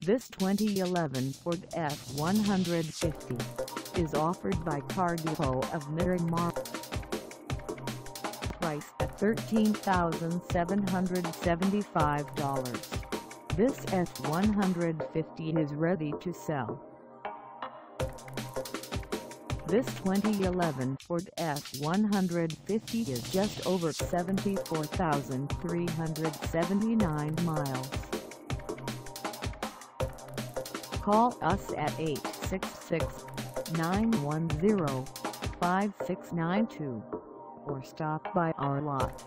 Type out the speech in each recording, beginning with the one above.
This 2011 Ford F-150 is offered by Car Depot of Miramar. Price at $13,775. This F-150 is ready to sell. This 2011 Ford F-150 is just over 74,379 miles. Call us at 866-910-5692 or stop by our lot.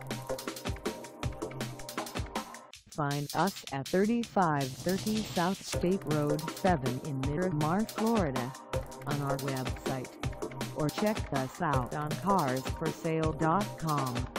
Find us at 3530 South State Road 7 in Miramar, Florida, on our website, or check us out on carsforsale.com.